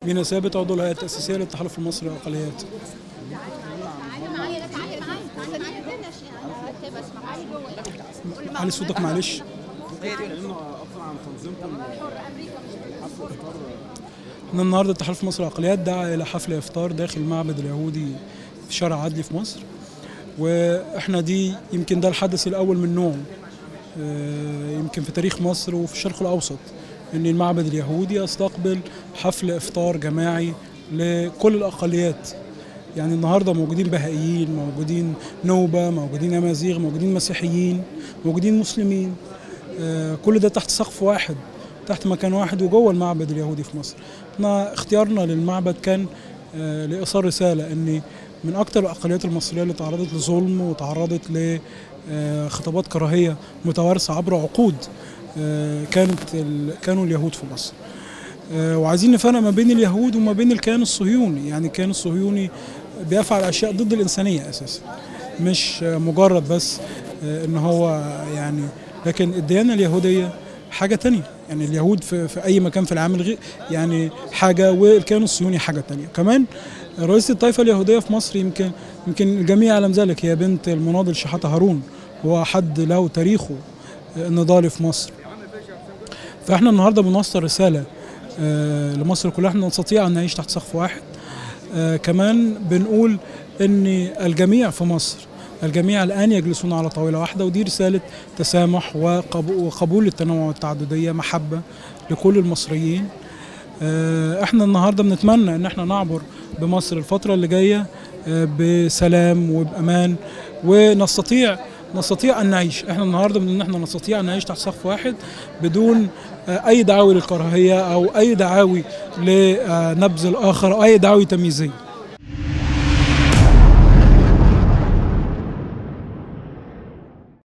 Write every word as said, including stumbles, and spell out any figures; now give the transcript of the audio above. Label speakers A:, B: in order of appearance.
A: مينا ثابت، عضو الهيئة التأسيسية للتحالف المصري للأقليات. علي صوتك معلش. احنا النهارده التحالف المصري للأقليات دعا إلى حفل إفطار داخل المعبد اليهودي في شارع عدلي في مصر، واحنا دي يمكن ده الحدث الأول من نوعه يمكن في تاريخ مصر وفي الشرق الأوسط، إن المعبد اليهودي يستقبل حفل إفطار جماعي لكل الأقليات. يعني النهارده موجودين بهائيين، موجودين نوبة، موجودين أمازيغ، موجودين مسيحيين، موجودين مسلمين، كل ده تحت سقف واحد، تحت مكان واحد وجوه المعبد اليهودي في مصر. احنا اختيارنا للمعبد كان لإيصال رسالة إن من أكثر الأقليات المصرية اللي تعرضت لظلم وتعرضت لخطابات كراهية متوارثة عبر عقود كانت كانوا اليهود في مصر. وعايزين نفرق ما بين اليهود وما بين الكيان الصهيوني. يعني الكيان الصهيوني بيفعل أشياء ضد الإنسانية أساسا، مش مجرد بس إن هو يعني، لكن الديانة اليهودية حاجة تانية. يعني اليهود في, في أي مكان في العالم غير يعني حاجة، والكيان الصهيوني حاجة تانية. كمان رئيسة الطائفة اليهودية في مصر يمكن يمكن الجميع يعلم ذلك، هي بنت المناضل شحاتة هارون، هو حد له تاريخه النضالي في مصر. فاحنا النهارده بنوصل رسالة لمصر كلها، احنا نستطيع أن نعيش تحت سقف واحد. كمان بنقول أن الجميع في مصر، الجميع الآن يجلسون على طاولة واحدة، ودي رسالة تسامح وقبول للتنوع والتعددية، محبة لكل المصريين. احنا النهارده بنتمنى ان احنا نعبر بمصر الفترة اللي جاية بسلام وبأمان، ونستطيع نستطيع ان نعيش. احنا النهارده ان احنا نستطيع ان نعيش تحت سقف واحد بدون اي دعاوي للكراهية او اي دعاوي لنبذ الاخر او اي دعاوي تمييزية.